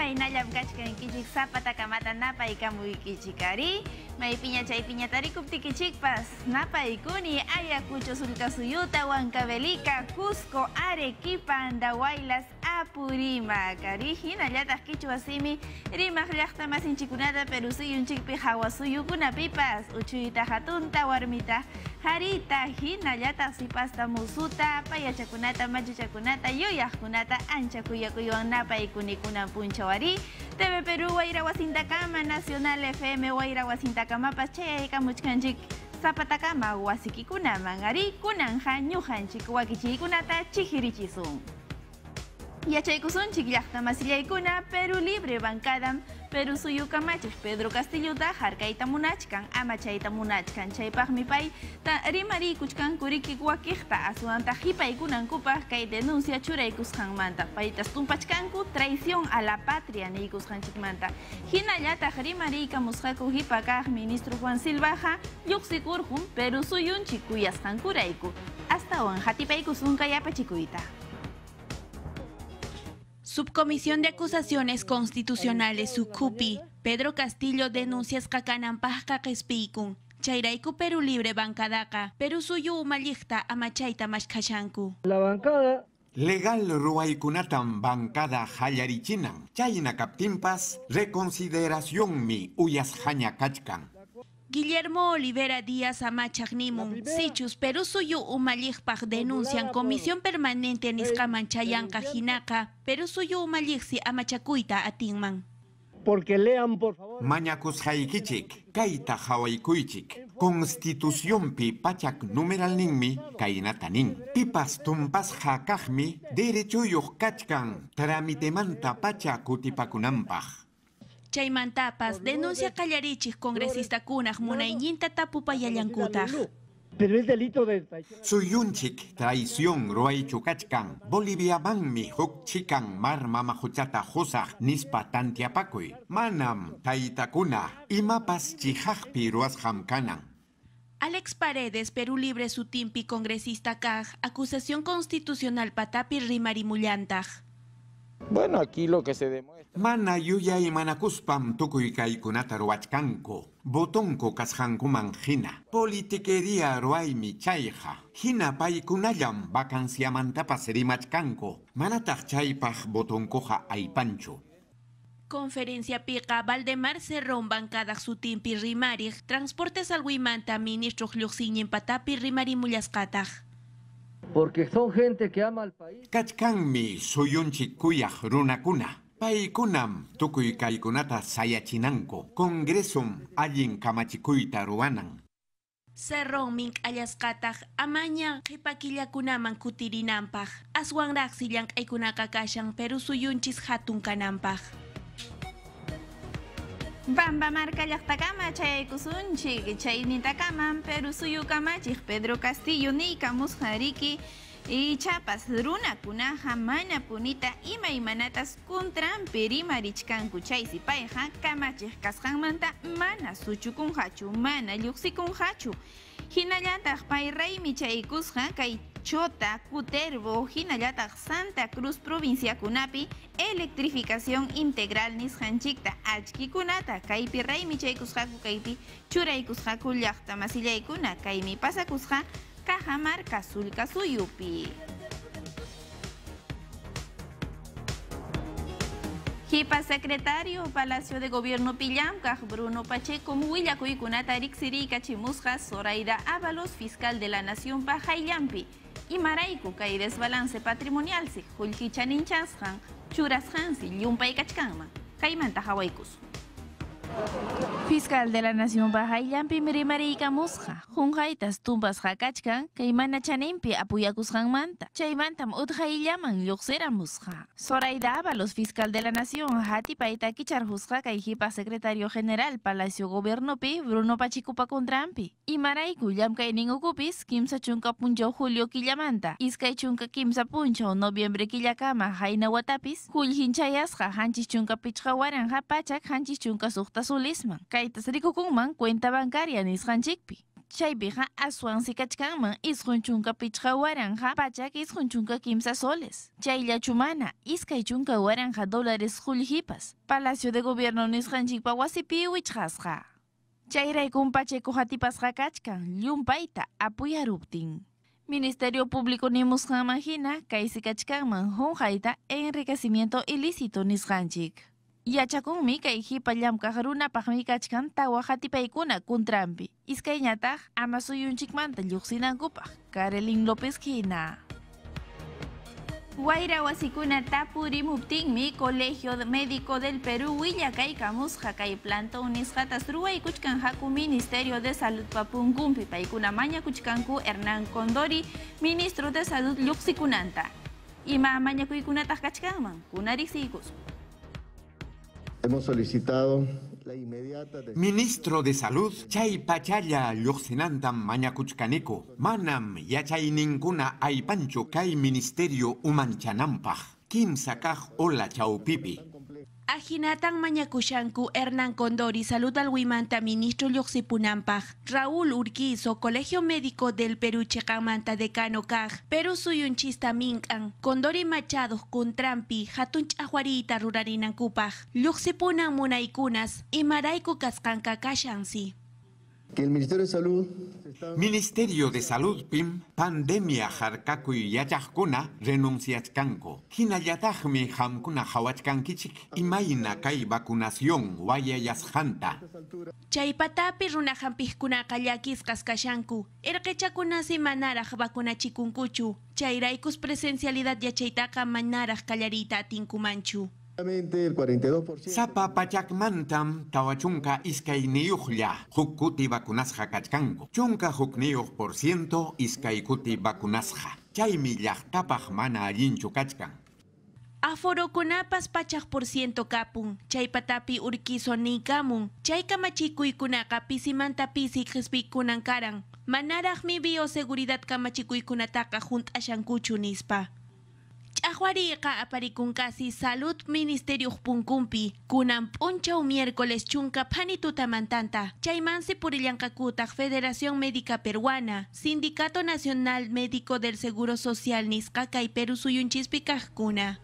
Haynallam kachkankichik sapatakamata napaykamuykichikari. Maypiña chaypiña tarikuptikichikpas napaykuni Ayacucho, Sulcasuyuta, Huancavelica, Cusco, Arequipa, Andahuaylas, Apurímac. Hinallataq kichwasimi rimaq llaqtamasinchikunata Perú suyunchikpi hawasuyukunapipas uchuyta hatunta warmita harita hinallataq sipasta musuta payachakunata machuchakunata yuyaqkunata ancha kuyakuywan napaykunikunan punchawari. TV Perú Wayra Wasintakama, Nacional FM Wayra Wasintakamas chayaykamuchkanchik Zapatakama wasikikunaman ari kunanja ñujanchik wakichiykunata chijirichisun. Yachaykusunchik llaqtamasillaykuna Perú Libre Bancadam Perú suyukamachik Pedro Castilluta harkayta munachkan ama chayta munachkan chaypaqmi pay rimarikuchkan kurikik wakiqta aswanta qhipaykuna kay denuncia churaykusqanmanta paytas tumpachkanku traición a la patria niykusqanchikmanta hinallataq rimariykamusqaku hipakaq ministro Juan Silvaja lluqsikurqun Perú suyunchik kuyasqankurayku astawan hatipaykusunqa yapachikuyta. Subcomisión de Acusaciones Constitucionales Sucupi, Pedro Castillo denuncias Cacananpajka Qespikun, Chayraiku Perú Libre Bancadaca, Perú Suyu Umalliqta Amachaita Mashkashanku. La bancada legal ruaykunatam bancada hallarichinan, chayna kaptimpas reconsideración mi uyas haña kachkan. Guillermo Olivera Díaz Amachagnimun, Sichus Perú Suyu Umalliqpaj denuncian Comisión Permanente Nisqaman Chayanqa Hinaqa, Perú Suyu Umalliqsi Amachakuita Atinman. porque lean por favor. Mañakus haikichik, kaita hawaikuychik, Constitución pi pachak numeral ninmi, kainatanin. Pipas tumpas hakajmi, derechuyuq kachkan, tramitemanta pacha kutipakunampaj. Chaymantapas denuncia Callarichis congresista kunaj munayñinta tapupayallankutaj. Pero es delito de traición. Suyunchik traición ruaychukachkan, Bolivia manmi huk chikan mar mamahuchata husaj nispa tantiapakuy. Manam taitakuna, imapas chihajpi ruashamkanan. Alex Paredes, Perú Libre Sutimpi congresista kaj, acusación constitucional patapi rimarimullantaj. Bueno, aquí lo que se demuestra... Mana yuya y manakuspam tukuy kaykunata ruachkanku, botonko kashankuman hina, politiquería ruaymi chayja, hina paykunallam vacanciamantapas rimachkanku, manataq chaypaj botonkoja aypanchu. Conferencia piqa Valdemar Cerrón bancada Sutimpi rimarij, transportes alhuimanta ministro Lluqsiñin patapi rimarimullasqataj. Porque son gente que ama al país. Kachkanmi suyunchik kuyaj runakuna. Paykunam tukuy kaykunata sayachinanku, Congresum allin kamachikuyta ruwanan. Cerrón mink allasqataj amaña qipakillakunaman kutirinanpaj, aswanraqsi llank'aykunaqa kashan Perú suyunchis hatun kananpaj. Bamba marca llaqtakama chayaykusunchik chaynitakaman Perú suyukamachik Pedro Castillo niykamusqariki y chapas runakunaqa mana punita imaymanatas kuntranpi rimarichkanku chaysi payqa kamachik kasqanmanta mana suchukunqachu mana lluqsikunqachu hinallataq pay raymi chaykusqa kay Chota, Cutervo, hinallataq Santa Cruz provinciakunapi electrificación integral nisqanchikta achkikunata kaypi raymi chaykusqaku kaypi churaykusqaku llaqtamasillaykuna kaymi pasakusqa Cajamarca Sulcasuyupi. Hipa secretario Palacio de Gobierno Pillamkaj Bruno Pacheco willakuykunata riqsiriykachimusqa Zoraida Ábalos, fiscal de la Nación Pajayllampi. Y marayku kay desbalance patrimonial si qullqichaninchasqan churasqansi llumpay kachkanman kaymanta hawaykus. Fiscal de la Nación Pajayllampi rimariykamusqa junqaytas tumpasqa kachkan kay mana chaninpi apuyakusqanmanta chaymantam utqayllaman lluqsiramusqa. Zoraida Ábalos, fiscal de la Nación, hatipayta kicharhusqa kay hipa secretario general Palacio Gobiernopi Bruno Pachecopa contrampi. Imarayku llamkaynin ukupis kimsa chunka punchaw julio killamanta iskay chunka kimsa punchaw noviembre killakama hayna watapis qullqinchayasqa hanchis chunka pichqa waranja pachak hanchis chunka suqta sulisman. Kaytas rikukunman cuenta bancaria nisqanchikpi. chaypiqa aswan sikachkanman isqun chunka pichqa waranja pachak isqun chunka kimsa soles. Chayllachu mana iskay chunka waranja dólares qullqipas. Palacio de Gobierno nisqanchikpa wasipi wichqasqa. Chayraykum pacheco hatipasqa kachkan llumpayta apuyaruptin. Ministerio Público nimusqanman hina kay sikachkanman hunqayta enriquecimiento ilícito nisqanchik. Yachakunmi kay hipa llamkaq runapaqmi kachkan tawa hatipaykuna kuntrampi. Iskayñataq ama suyunchikmanta lluqsinankupaq Karelin López hina. Wayra wasikuna tapurimuptinmi Colegio Médico del Perú willakaykamusqa kay plantón nisqatas ruwaykuchkan haku Ministerio de Salud papunkumpi paykuna mañakuchkanku Hernán Condori, Ministro de Salud lluqsikunanta. Ima mañakuykunataq kachkanman kunariqsiykusqa. Hemos solicitado la inmediata... Ministro de Salud, chay pachalla lluqsinantam mañakuchkaniku. Manam yachayninkuna aypanchu kay ministerio umanchananpaq. Kimsa kaq ola chawpipi. Ajinatan mañakushanku Hernán Condori Salud Alhuimanta Ministro Lluqsipunampaq, Raúl Urquizo Colegio Médico del Perú Cheqanmanta Decano Kaj, Perú Suyunchista Minkan, Condori Machado Kuntrampi, Hatun Ch'aqwariyta rurarinankupaq, Lluqsipunan munaykunas, imarayku kasqanqa kashansi. Que el Ministerio de Salud... Ministerio de Salud pim pandemia harkakuy yachaqkuna renunciachkanku. Hinallataqmi hamkuna hawachkankichik imayna kay vacunación wayayasqanta. Chaypatapi runahampijkunaqa llakisqas kashanku. Irqichakunasi manaraq vacunachikunkuchu. Chayraykus presencialidad yachaytaqa manaraq kallariyta atinkumanchu. El 42%... Sapa pachakmantam tawachunka iskay niyuqlla hukkuti vacunasqa kachkanku. Chunka hukniyuq % iskay kuti vacunasqa. Chaymi llaqtapaq mana allinchu kachkan. Aforokunapas pachaq % kapun. Chaypatapi Urquizo niykamun. Chay kamachikuykunaqa pisimanta pisi qhispiykunan karan. Manaraqmi bioseguridad kamachikuykunataqa hunt'ashankuchu nispa. Ch'aqwariqa aparikunkasi Salud Ministerio punkumpi kunan p'unchaw miércoles chunka phani tutamantanta chaymansi purillanqakutaq Federación Médica Peruana, Sindicato Nacional Médico del Seguro Social nisqa kay Perú suyunchispi kaqkuna.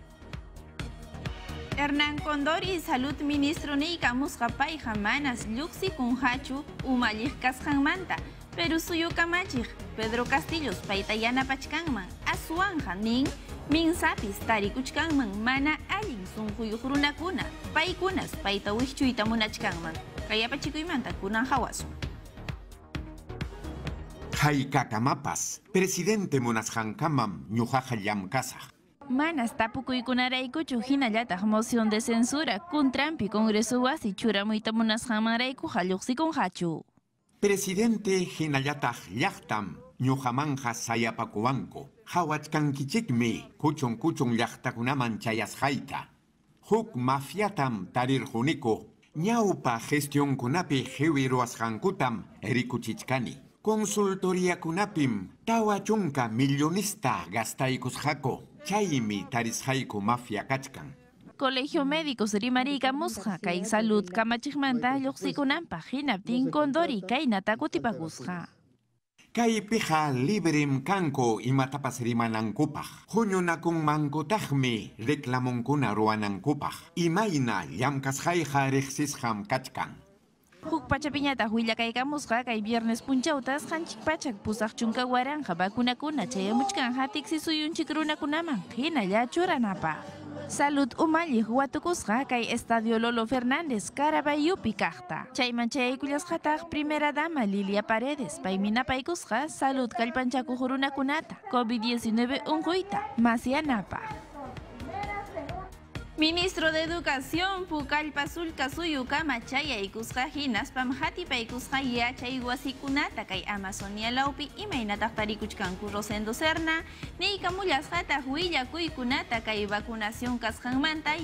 Hernán Condori Salud Ministro niykamusqa payqa manas lluqsikunqachu umalliq kasqanmanta. Perú suyukamachik Pedro Castillos payta yanapachkanman aswanja nin minsapis tarikuchkanman mana allin sunquyuq runakuna paykunas payta wischuyta munachkanman kayapachikuymanta kunan hawasun. Haykakamapas presidente munasqankamam ñuqaqa llamkasaq. Manas tapukuykunaraykuchu hinallataq moción de censura kuntrampi Congreso wasi churamuyta munasqanmanraykuqa lluqsikunqachu. Presidente hinallataq llaqtam ñuqamanja sayapakuwanku. Hawachkankichikmi kuchun llaqtakunaman chayasqayta. Huk mafiatam tarirquniku. Ñawpa gestionkunapi qhiwi ruwasqankutam rikuchichkani. Consultoriakunapim tawa chunka millonista gastaykusqaku. Chaymi tarisqayku mafia kachkan. Colegio Médicos rimariykamusqa kay salud kamachikmanta lluqsikunanpaq hinaptin Condori kaynata kutipakusqa. Kaypiqa librem kanku imatapas rimanankupaq. Huñunakunmankutaqmi reclamonkuna ruwanankupaq. Imayna llamkasqayqa riqsisqam kachkan. Huk pachapiñataq willakaykamusqa kay viernes punchawtas qanchik pachak pusaq chunka waranja vacunakuna chayamuchkanqa tiksi suyunchik runakunaman hinalla churanapaq. Salud umalliq watukusqa kay Estadio Lolo Fernández Carabayupi kaqta. Chayman chayaykullasqataq primera dama Lilia Paredes paymi napaykusqa salud kallpanchakuq runakunata COVID-19 unquyta masyanapaq. Ministro de Educación Pucallpa Sulka Suyukama chayaykusqa hinaspam hatipaykusqa yachay wasikunata kay Amazonia Laupi imaynataq tarikuchkanku Rosendo Serna niykamullasqataq willakuykunata kay vacunación kasqanmanta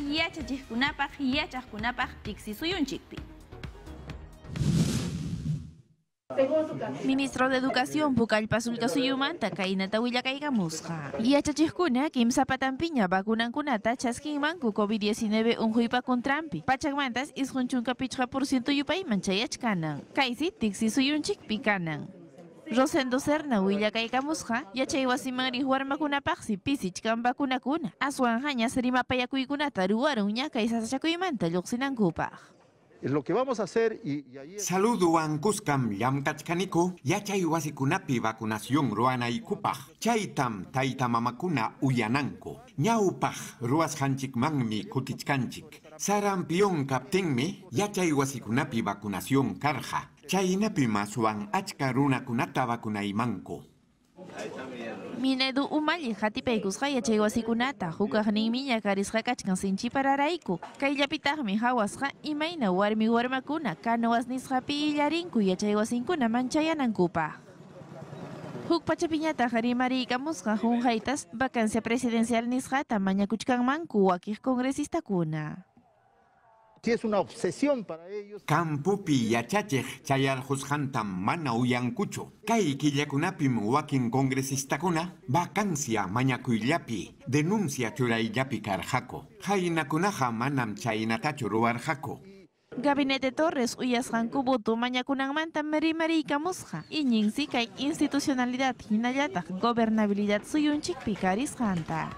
yachachikkunapaq tiksi suyunchikpi. Ministro de Educación Pucallpa Sulca Suyumanta kainata willakaykamusqa. Yachachikuna kimsa patampiña vacunankunata chaskinmanku COVID-19 unquypa kontrampi. Pachakmantas isqunchunka pichqa % yupayman chayachkanan. Kaysi tiksi suyunchikpi kanan. Rosendo Serna willakaykamusqa yachay wasimanri warmakunapaqsi pisichkan vacunakuna. Aswan hañas rimapayakuykunata ruwarun ñakay sasachakuymanta lluqsinankupaq. Es lo que vamos a hacer y ahí... Saluduan kuskam llamkachkaniko yachay wasikunapi vacunación ruanaykupaq. Chaytam taytamamakuna uyananko. Ñawpaq ruwasqanchikmanmi kutichkanchik. Sarampion kaptinmi yachay wasikunapi vacunación karqa. Chaynapi masuan achka runakunata vacunaymanko. Minedu umalli hatipaykusqa yachay wasikunata hukaqninmi ñakarisqa kachkan sinchi pararayku. Kayllapitaqmi hawasqa imayna warmakuna kanawas nisqapi illarinku yachay wasinkuna manchayanankupaq. Huk pachapiñataq rimariykamusqa hunqaytas vacancia presidencial nisqata mañakuchkanmanku wakiq congresistakuna. Si es una obsesión para ellos. Campupi yachachiq chayarqusqantam mana uyankuchu. Kay killakunapim wakin congresistakuna vacancia mañakuyllapi denuncia churayllapi karqaku. Haynakunaqa manam chaynatachu ruwarqaku. Gabinete Torres uyasqanku voto mañakunanmanta rimariykamusqa. Iñinsi kay institucionalidad hinallataq gobernabilidad suyunchikpi karisqanta.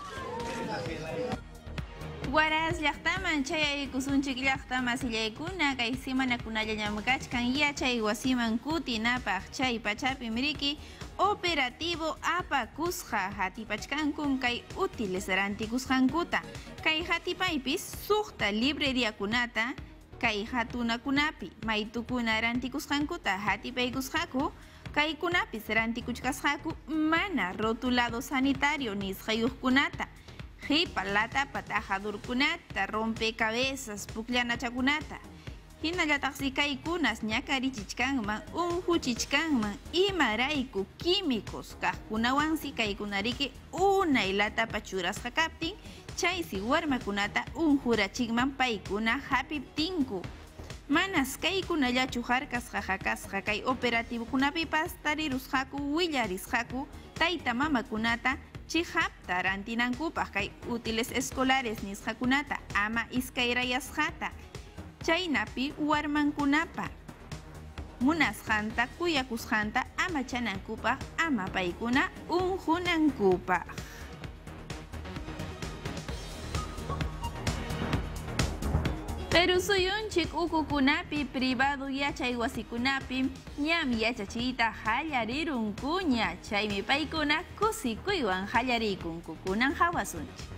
Waras llaqtaman chayaykusunchik llaqta masillaykuna kay simanakunalla ñamkachkan yachay wasiman kutinapaq chay pachapi mriki operativo apakusqa hatipachkankun kay útiles rantikusqankuta kay hatipaypis suqta libreriakunata kay hatunakunapi maytukuna rantikusqankuta hatipaykusqaku kaykunapis rantikuchkasqaku mana rotulado sanitario nisqayuqkunata Hipa lata patajadurkunata, rompecabezas, puklanachakunata. Hinallataqsi kaykunas ñakarichichkanman, unhuchichkanman, imarayku químicos kaqkunawansi kaykunariki unay lata pachurasqa kaptin, chaysi warmakunata unhurachikman paykuna hapiptinku. Manas kaykunallachu harkasqa hakasqa kay operativokunapipas tarirusqaku willarisqaku tayta mamakunata chihapta rantinankupaq kay útiles escolares nisqakunata ama iskayrayasqata chaynapi warmankunapa munasqanta kuyakusqanta ama chanankupaq ama paykuna unhunankupaq. Pero suyunchik ukukunapi privado yachay wasikunapi ñam yachachiyta hallarirunkuña chaymi paykuna kusikuywan hallariykunkukunan hawasunchik.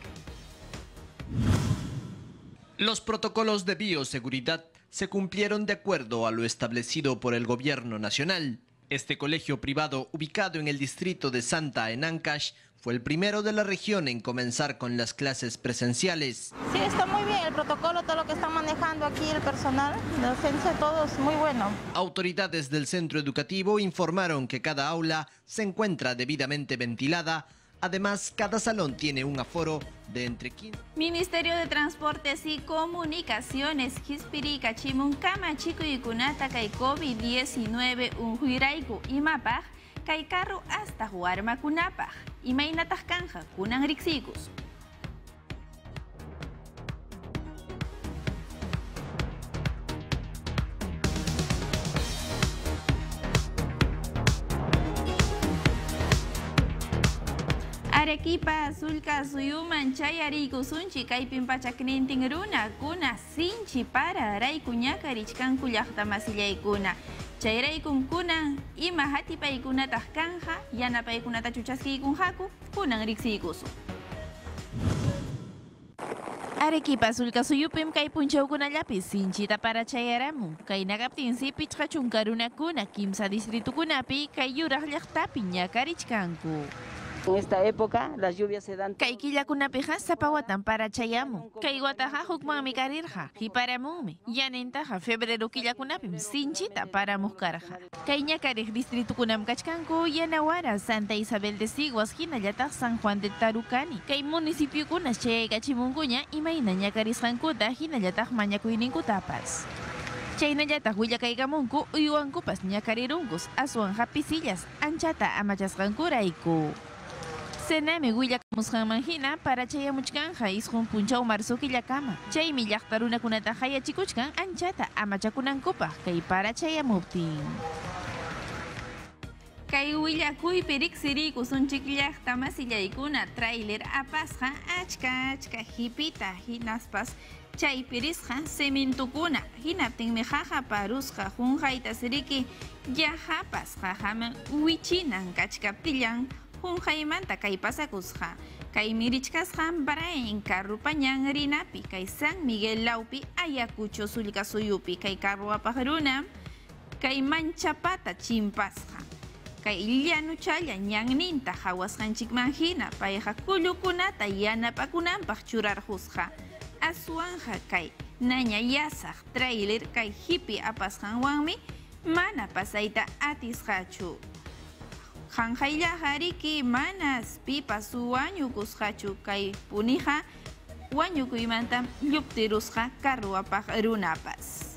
Los protocolos de bioseguridad se cumplieron de acuerdo a lo establecido por el gobierno nacional. Este colegio privado, ubicado en el distrito de Santa en Ancash, fue el primero de la región en comenzar con las clases presenciales. Sí, está muy bien el protocolo, todo lo que está manejando aquí el personal, la docencia, todo es muy bueno. Autoridades del centro educativo informaron que cada aula se encuentra debidamente ventilada. Además, cada salón tiene un aforo de entre 15... Ministerio de Transportes y Comunicaciones Hispirica Chimunkama Chikuykunata kay COVID-19 unhuirayku imapaq kay carro hasta warmakunapaq imaynataq kanja kunan riksikus. Arequipa sulka suyuman chayariykusunchik kaypin pachaknintin runakuna sinchi para raykuñakarichkanku llaqta masillaykuna. Chayraykunkunan ima hatipaykunataq kanja yanapaykunata chuchaskiykunjaku kunan riksiykusun. Arequipa sulka suyupim kay punchawkunallapi sinchita para chayaramun. Kay nakaptinsi pichqa chunka runakuna kimsa distritukunapi kay yuraq llaqtapi ñakarichkanku. En esta época las lluvias se dan. Kay killakunapiqa sapawatan para chayamun. Kay wataqa hukmanmi karirqa hiparamunmi. Yanintaqa febrero killakunapim sinchita paramuskarqa. Kay ñakariq distritukunam kachkanku Yanawara, Santa Isabel de Siguas hinallataq San Juan de Tarucani. Kay municipiokunas chayaykachimunkuña imayna ñakarisqankuta hinallataq mañakuyninkutapas. Chaynallataq willakaykamunku uywankupas ñakarirunkus aswan hapisillas anchata amachasqankurayku. Senami willakamusqanmanhina para chayamuchkanja isqun punchaw marzo killakama. Chaymi llaqta runakunata hayachikuchkan anchata amachakunankupaq kay para chayamuptin. Kay willakuypi riqsirikusunchik llaqta masillaykuna trailer apasqa achka hipita hinaspas chaypirisqa cementukuna hinaptinmi jaja parusqa junjayta siriki yajapasqa haman wichinan kachkaptillan junjaymanta kay pasakusqa kay mirichkasqa Baraen carrupañan rinapi kay San Miguel Laupi Ayacucho sullka suyupi kay carruapaq runam kay manchapata chimpasqa kay llanu challa ñanninta hawasqanchikmanhina payqa kullukunata yanapakunanpaq churarhusqa aswanja kay naña yasaq trailer kay hipi apasqanwanmi mana pasayta atisqachu hanjayllaqa riki manas pipas wañukusqachu kay puniqa wañukuymanta lluptirusqa carruapaq runapas.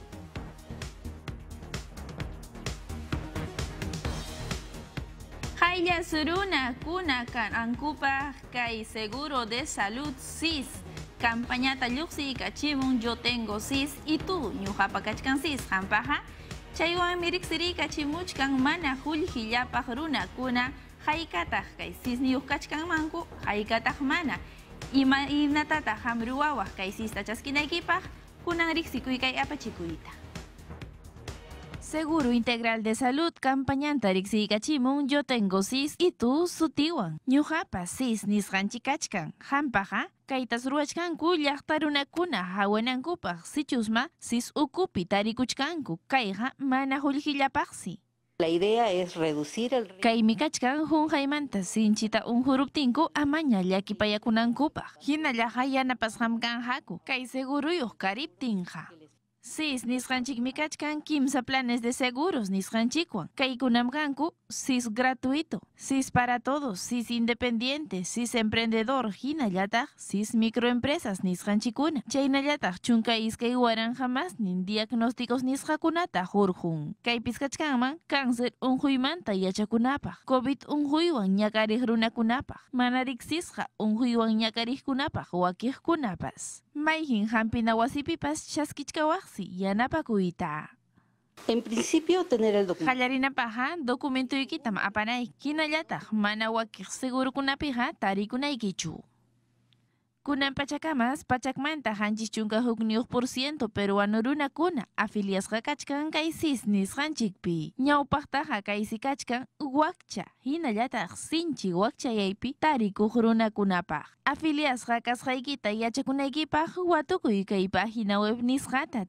Haylla suruna kuna kanankupaq kay seguro de salud SIS campañata lluqsi kachimun yo tengo SIS y tú ñuqapa kachkan SIS hampaqa chaywanmi riqsiri kachimuchkan mana qullqillapaq runakuna haykataq kay SIS niyuq kachkanmanku haykataq mana imatataq hamruwawaq kay SISta chaskinaykipaq kunan riqsikuy kay apachikuyta. Seguro Integral de Salud campañanta riqsiykachimun yo tengo SIS y tú sutiwan. Ñuqapa SIS nisqanchik kachkan. Hampaqa kaytas ruwachkanku llaqta runakuna hawanankupaq sichusma SIS ukupi tarikuchkanku kayqa mana qullqillapaqsi. La idea es reducir el riesgo. Kaymi kachkan junjaymanta sinchita unhuruptinku amaña llakipayakunankupaq. Hinallaqa yanapasqamkanjaku kay seguruyuq kariptinqa. SIS nisqanchikmi kachkan kimsa planes de seguros nisqanchikwan. Kaykunam kanku SIS gratuito, SIS para todos, SIS independiente, SIS emprendedor, hinallataq SIS microempresas nisqanchikuna. Chaynallataq chunka iskay waranjamasnin diagnósticos nisqakunata hurqun. Kaypis kachkanman cáncer unquymanta yachakunapaq, COVID unquywan ñakariq runakunapaq, mana riqsisqa unquywan ñakariqkunapaq wakiqkunapas. Mayhin hampina wasipipas chaskichkawaqsi yanapakuyta. En principio tener el documento. Qallarinapaqa documentoykitam apanay. Hinallataq mana wakiq segurokunapiqa tarikunaykichu. Kunan pachakamas pachakmanta hanchis chunka hukniyuq % peruano runakuna afiliasqa kachkan kay SIS nisqanchikpi. Ñawpaqtaqa kaysi kachkan wakcha hinallataq sinchi wakchayaypi tarikuq runakunapaq. Afiliasqa kasqaykita yachakunaykipaq watukuy kay página web nisqata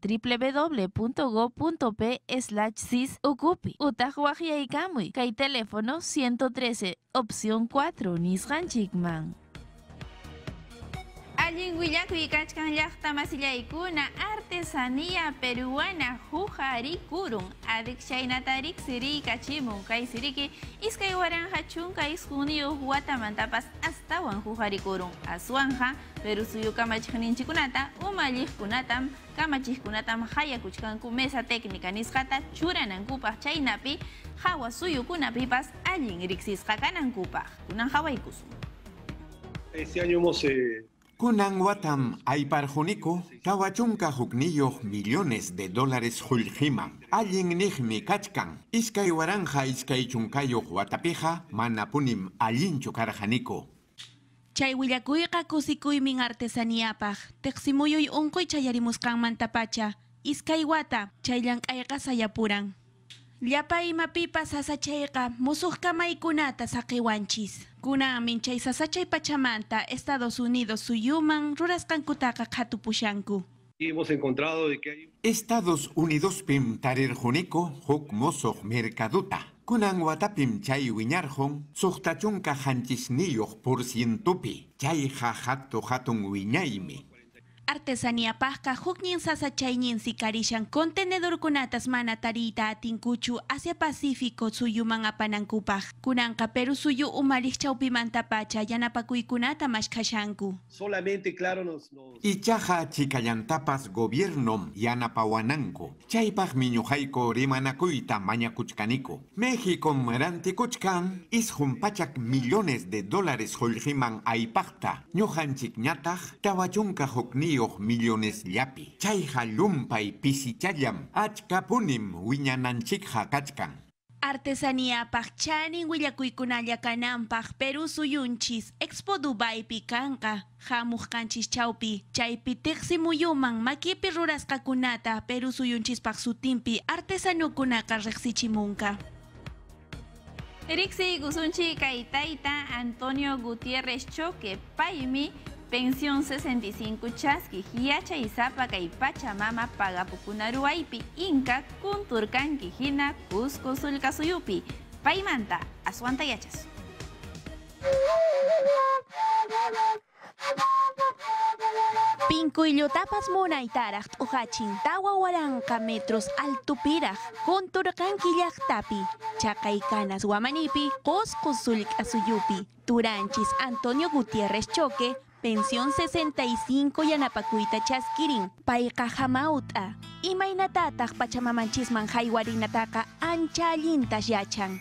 www.gov.p/SIS ukupi. Utaq waqyaykamuy kay teléfono 113 opción 4 nisqanchikman. Allin willakuy kachkan llaqta masillaykuna artesanía peruana huqarikurun adikshaynata riqsiri kachimun kay siriki iskay waranja chunka isquniyuq watamantapas astawan huqarikurun aswanja Peru suyu kamachikninchikunata umalliqkunatam kamachikkunatam hayakuchkanku mesa técnica nisqata churanankupaq chaynapi hawa suyukunapipas allin riqsisqa kanankupaq kunan hawaykusun. Este año hemos Kunan watam ayparjuniku tawachunka hukniyuq millones de dólares hullqiman. Allin niqmi kachkan. Iskay waranja iskay chunkayuq watapija mana punim allinchu karjaniku. Chay willakuyqa kusikuymin artesaníapaq. Tiqsimuyuy unquy chayarimusqanmantapacha. Iskay wata chayllank'ayqa sayapuran. Llapa imapipas sasachayqa musuq kamaykunata saqiwanchis. Kunamin chay sasachay pachamanta Estados Unidos suyuman rurasqankutaqa qhatupushanku. hemos encontrado de que hay Estados Unidos pim tarirjuniku huk musuq mercaduta. Kunan watapim chay wiñarjun suqtachunka hanchisniyuq %pi. Chayqa hatun wiñaymi. Artesanía pasca huknin sasachaynin sikarishan contenedor kunatas mana tarita atinkuchu Asia Pacífico suyuman apanankupaj. Kunanka Perú suyu umalij chawpimanta pacha yanapakuykunata mashkashanku. Solamente, claro, Ichaja chikayantapas gobiernom yanapawananku. Chaypaj miñujayko rimanakuyta mañakuchkaniko. México rantikuchkan ishumpachak millones de dólares holjiman aypajta. Ñujanchik ñataj tawachunka hukni millones llapi. Chayja lumpay pisichayam achkapunim wiñananchikja kachkan. Artesanía pachani willakuykunalla kananpaj Perú suyunchis Expo Dubai pikanka hamuj kanchis chawpi. Chaypi tiqsi muyuman makipi rurasqakunata Perú suyunchispaj sutinpi artesanukunaka riqsichimunka. Riksi gusunchi kaitaita Antonio Gutiérrez Choque paymi pensión 65 chasqui hiacha isapa kay Pachamama pagapukunaruaypi inka kunturkanki hina Cusco sulkasuyupi paymanta aswanta yachas. Pinkuyllutapas munaytaraq t'uhachin tawa waranqa metros altupiraq kunturqanki llaqtapi chaqay kanas wamanipi Cusco sulk'asuyupi turanchis Antonio Gutiérrez Choque pensión 65 yanapakuyta chaskirin payqa hamawt'a imaynatataq Pachamamanchisman haywarinataqa ancha allintas yachan.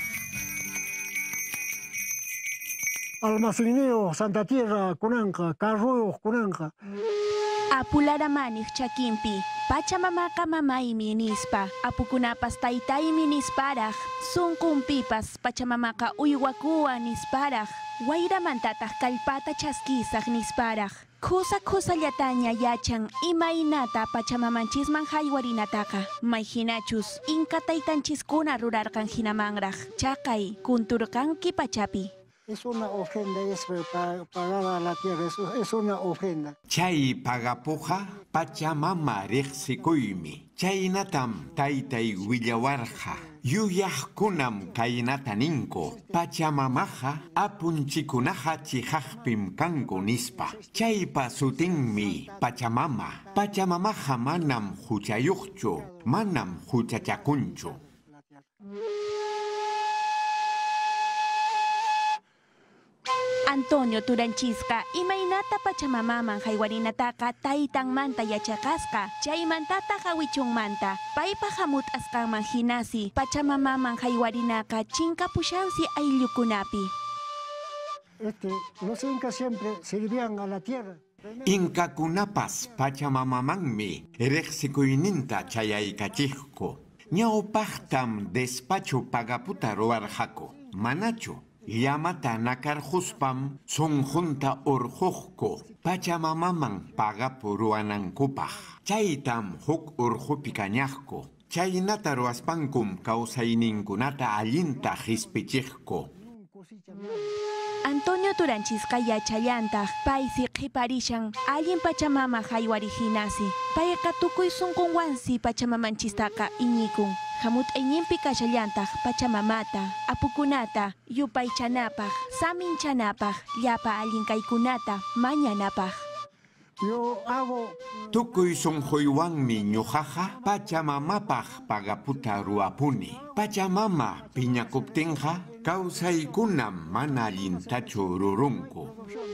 Almaceneo Santa Tierra kunanqa, carruos kunanqa. Apularamanij chakinpi Pachamamaqa mamaymi nispa apukunapas taytaymi nisparaj sunqunpipas Pachamamaqa uywakuwan nisparaj wayramantataq kallpata chaskisaq nisparaj khusa-khusallataña yachan imaynata Pachamamanchisman haywarinataqa mayhinachus inka taytanchiskuna rurarqan hinamanraj chaqay kunturqanki pachapi. Es una ofrenda, es pagada a la tierra, es una ofrenda. Chay pagapuja Pachamama riqsikuymi. Chaynatam taytay willawarja. Yuyajkunam kaynataninko. Pachamamaja apunchikunaja chijajpim kanko nispa. Chaypa sutinmi Pachamama. Pachamamaja manam huchayuqchu, manam huchachakunchu. Antonio Turanchisqa imaynata Pachamamaman haywarinataqa taytanmanta yachaqasqa chaymantataq hawichunmanta paypa hamut'asqanman hinasi Pachamamaman haywarinaqa chinkapushansi ayllukunapi. Los incas siempre sirvían a la tierra. Inkakunapas Pachamamamanmi riqsikuyninta chayaykachijku. Ñawpajtam despacho pagaputa ruwarqaku. Manachu llamata nakarjuspam sunjunta urjujko Pachamamaman pagapu ruwanankupaj. Chaytam huk urjupi kañajko. Chaynata ruwaspankum kawsayninkunata allinta hispichijko. Antonio Turanchisqa yachallantaq paysi qhiparishan allin Pachamama haywarihinasi. Payqa tukuy sunqunwansi Pachamamanchisqa iñikun. Hamut'ayninpi kashallantaq Pachamamata, apukunata, yupaychanapaq, saminchanapaq, llapa allinkaykunata mañanapaq. Yo hago tukuy sunquywanmi ñuqaqa Pachamamapaq pagaputa ruapuni. Pachamama piñakuptinqa kawsaykunam mana allintachu rurunku.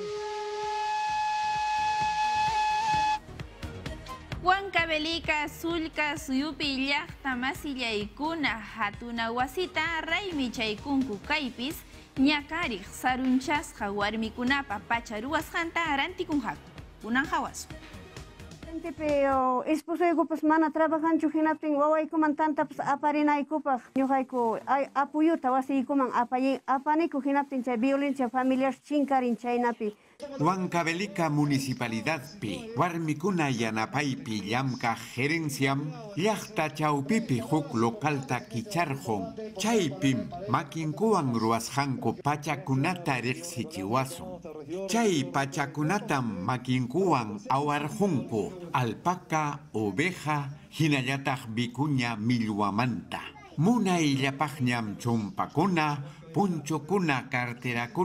Huancavelica sulka suyupi llaqta masillaykuna hatuna wasita raymi chaykunku kaypis ñakariq sarunchasqa warmikunapa pacharuwasqanta rantikunqaku kunan hawasu. Pero esposoykupas mana trabajanchu hinaptin wawaykuman tantapas aparinaykupaq ñuqayku apuyuta wasiykuman apaniku hinaptin chay violencia familiar chinkarin chaynapi. Huancavelica municipalidadpi warmikuna yanapaypi llamkaq gerenciam llaqta chawpipi huk localta kicharqun. Chaypim makinkuwan ruwasqanku pachakunata riqsichiwasun. Chay pachakunatam makinkuwan awarqunku alpaca, oveja, hinallataq vicuña millwamanta. Munayllapaqñam chumpakuna, punchukuna, carterakuna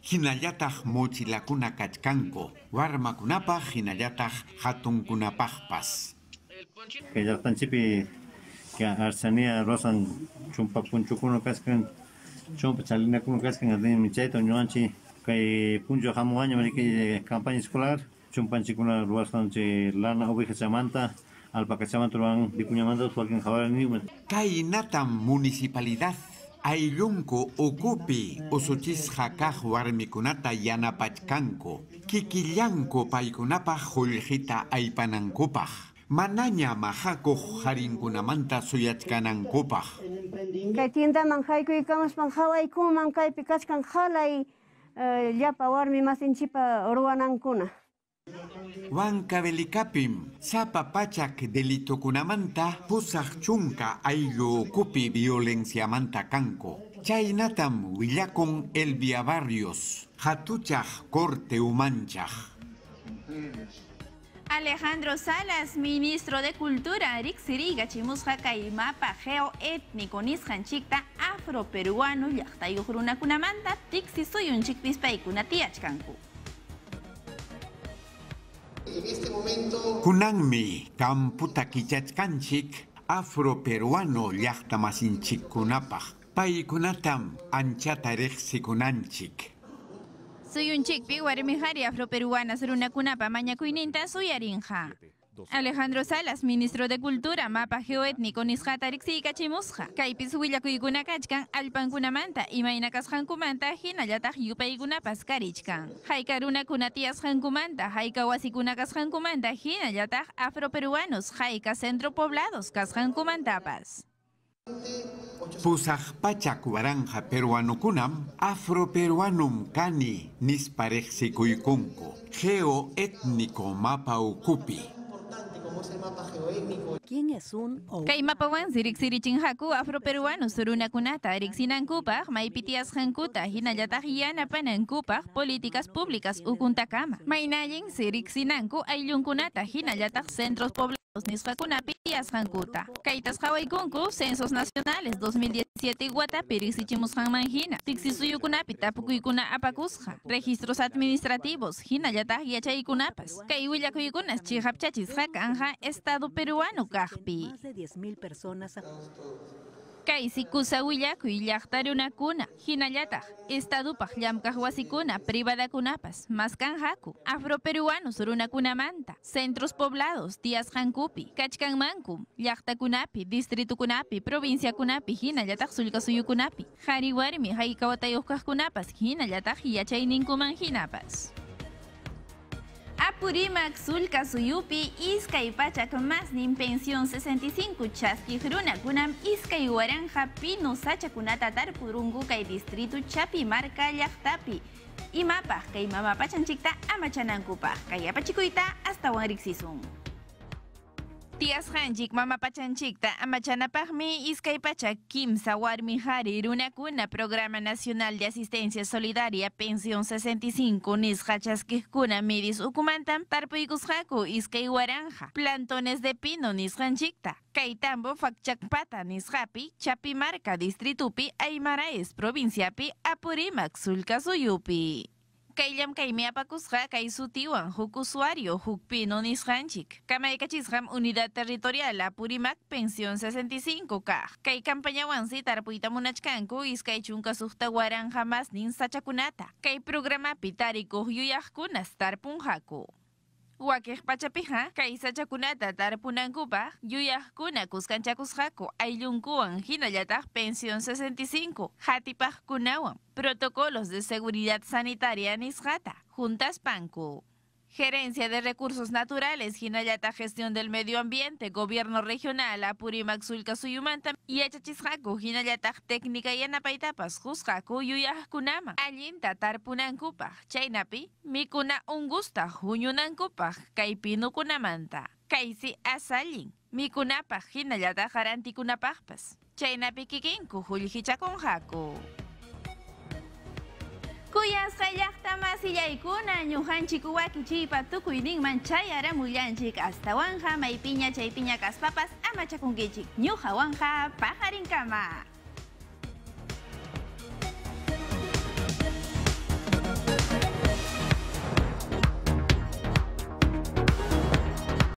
hinallataq mochilakuna kachkanku, warmakunapaq hinallataq hatunkunapaqpas. Que ya están chipi que arsanía rosan chumpa punchukuno kaskan chumpa chalina kuno kaskan adin michaito ñuanchi que puncho jamuaño marique campaña escolar chumpanchikuna ruasan che lana oveja chamanta alpaca chamanta ruan dicuñamanta sualkin jabalani. Kainatam municipalidad aylunku ukupi usuchisqa kaq warmikunata yanapachkanku kikillanku paykunapaq qullqita aypanankupaq manaña mahakuq harinkunamanta suyachkanankupaq. Kay tiendaman haykuykamaspan hawaykuman kaypi kachkan halay llapa warmi masinchipa ruwanankuna. Huancavelicapi, sapa pachak delitukunamanta pusaq chunka ayllu ukupi violencia manta kanko. Chaynatam willakun Elvia Barrios, hatuchaq corte umanchaq. Alejandro Salas, ministro de Cultura, riksiriga chimusqa kay mapa geoétnico nisqanchikta afroperuano llaqtayuq runakunamanta tiksisuyunchikpis paykuna tiyachkanku. En este momento Kunanmi kamputa kichachkanchik afroperuano llaqta masinchikkunapaq paykunatam anchata riqsikunanchik. Suyunchikpi warmihari afroperuanas runakunapa mañakuyninta suyarinqa. Alejandro Salas, ministro de Cultura, mapa geoétnico nisqata riqsiykachimusqa. Kaypis willakuykuna kachkan allpankunamanta imayna kasqankumanta hinallataq yupaykunapas karichkan. Hayka runakuna tiyasqankumanta, hayka wasikuna kasqankumanta hinallataq afroperuanos hayka centro poblados kasqankumantapas. Pusaq pachak waranja peruanukunam afroperuanum kani nisparejsikuykunku geoétnico mapa ukupi. ¿Quién es un Kay mapawan siriksirichinhaku afroperuanos runakunata riksinankupaq maypi tiyasqankuta hinallataq yanapanankupaq políticas públicas ukuntakama. Maynayin siriksinanku ayllunkunata hinallataq centros poblados nisqakunapi tiyasqankuta. Kaytas qhawaykunku censos nacionales 2017 Guatapi riksichimusqanman hina. Tiksisuyukunapi tapukuykuna apakusqa. Registros administrativos hinallataq yachaykunapas. Kay willakuykunas chihapchachisqa kanja Estado peruano kaqpi. Más de 10.000 personas. Kay sikusa willakuy llaqta runakuna hinallataq Estadupaq llamkaq wasikuna privadakunapas maskanhaku afroperuanos runakunamanta centros poblados tiyasqankupi kachkanmankum llaqtakunapi distritukunapi provinciakunapi hinallataq sullkasuyukunapi qhari warmi haykawatayuq kaqkunapas hinallataq yachayninkuman hinapas. Apurímac Sullkasuyupi iskay pachak masnin pensión 65 chaskiq runakunam iskay waranja pino sachakunata tarpurunku kay distrito Chapi marca llaqtapi imapaq kay mamapachanchikta amachanankupaq kay apachikuyta astawan riksisun. Tiyasqanchik mamapachanchikta amachanapaqmi iskay pachak kimsa warmihari runakuna Programa Nacional de Asistencia Solidaria Pensión 65 nisqa chaskiqkuna midis ukumantam tarpuykusqaku iskay waranja plantones de pino nisqanchikta. Kay tambo fakchakpata nisqapi Chapi marca distritupi Aymaraes provinciapi Apurímac Sullkasuyupi. Kayllam kaymi apakusqa kay sutiwan huk usuario huk pino nisqanchik. Kamaykachisqam Unidad Territorial Apurímac Pensión 65 kaq. Kay campañawansi tarpuyta munachkanku iskay chunka suqta waranja masnin sachakunata. Kay programapi tarikuq yuyaqkunas tarpunhaku. Wakiq pachapiqa kay sachakunata tarpunankupaq yuyaqkuna kuskanchakusqaku ayllunkuwan hinallataq Pensión 65 hatipaqkunawan protocolos de seguridad sanitaria nisqata juntaspanku. Gerencia de Recursos Naturales, hinallataq Gestión del Medio Ambiente, Gobierno Regional, Apurímac Sullkasuyumanta, yachachisqaku hinallataq técnica yanapaytapas husqaku yuyaqkunama allinta tarpunankupaq. Chaynapi, mikuna ungusta huñunankupaq kay pinukunamanta. Kaysi asallin, mikunapaq hinallataq arantikunapaqpas. Chaynapi kikinku hullhichakunhaku. Kuyasqa llaqta masillaykuna ñuqanchik wakichiypa tukuyninman chayaramullanchik astawanja maypiña chaypiña kaspapas amachakunkichik ñuqawanqa paqarinkama.